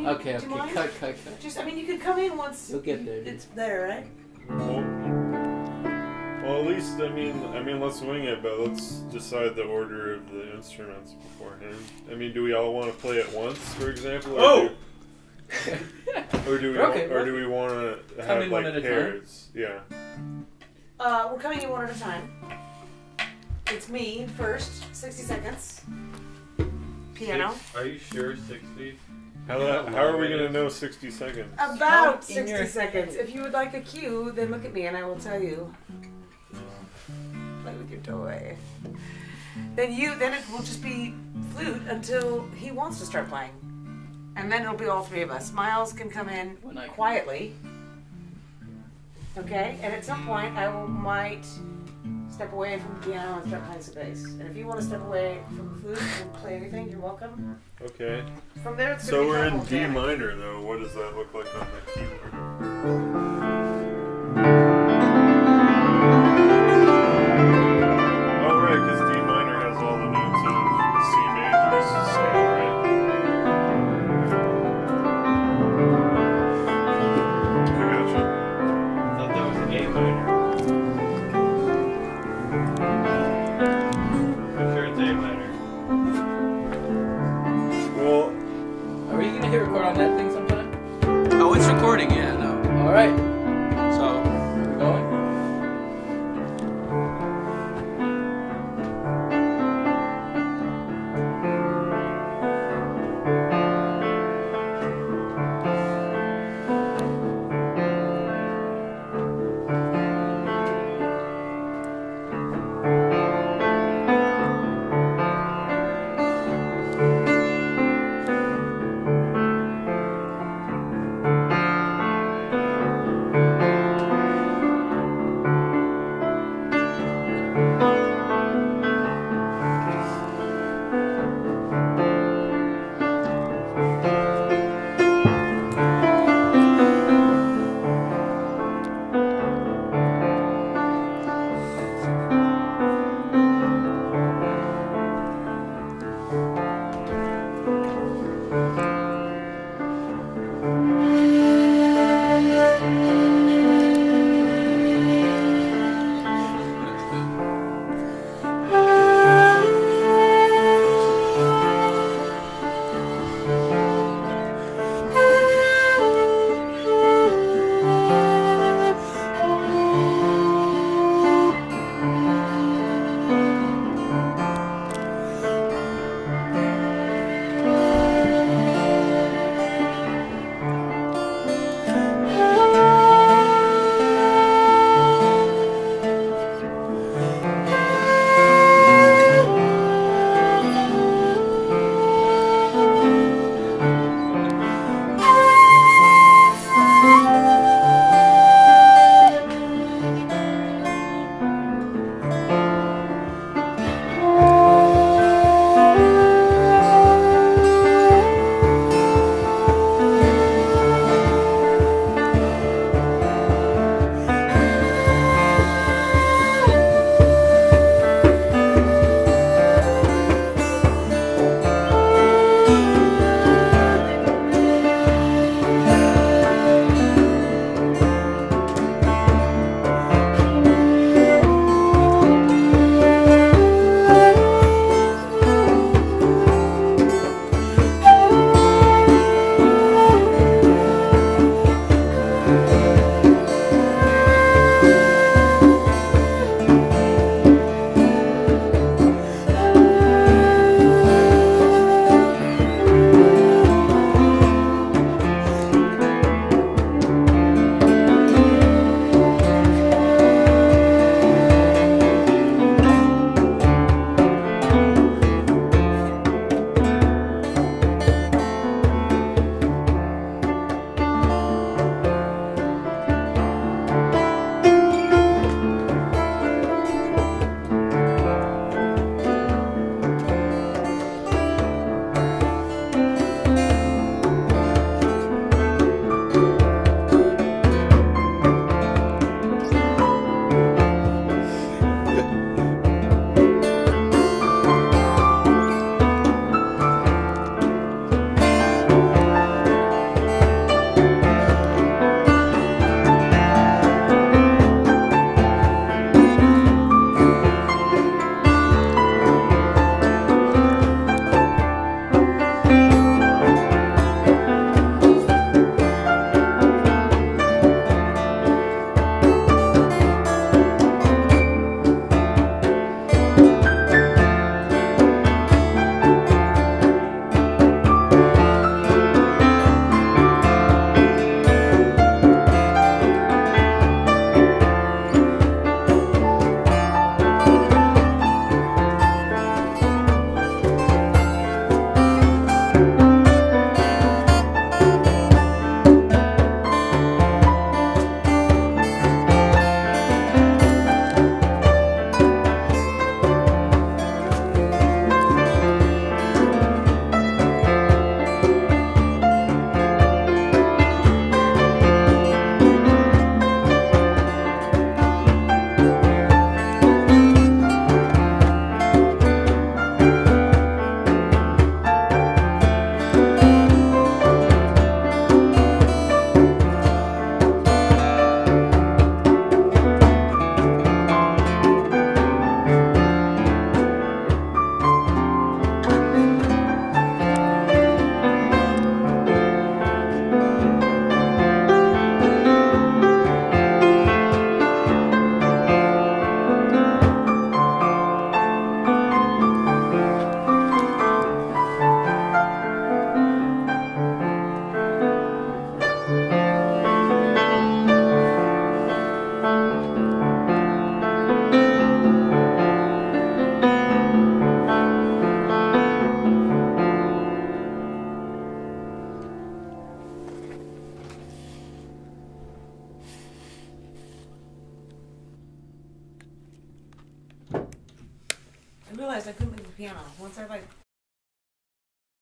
you? Okay, do you okay, mind? cut. Just, I mean, you could come in once. You'll get there. It's there, right? Well, at least I mean, let's wing it, but let's decide the order of the instruments beforehand. I mean, do we all want to play at once, for example? Or do we want to have like pairs? Yeah. We're coming in one at a time. It's me first, 60 seconds. Piano. Are you sure 60? How are we going to know 60 seconds? About 60 seconds. If you would like a cue, then look at me and I will tell you. Play with your toy. Then it will just be flute until he wants to start playing. And then it'll be all three of us. Myles can come in quietly. Okay? And at some point I might step away from the piano and start playing some bass. And if you want to step away from the flute and play anything, you're welcome. Okay. From there, it's so we're in D minor, though. What does that look like on the keyboard? Oh, right, because D minor has all the notes of C major scale, right? I gotcha. I thought that was A minor. I'm sure it's A minor. Well, are we gonna hit record on that thing sometime? Oh, it's recording, yeah, no. Alright. So, we're going? I realized I couldn't play the piano. Once I like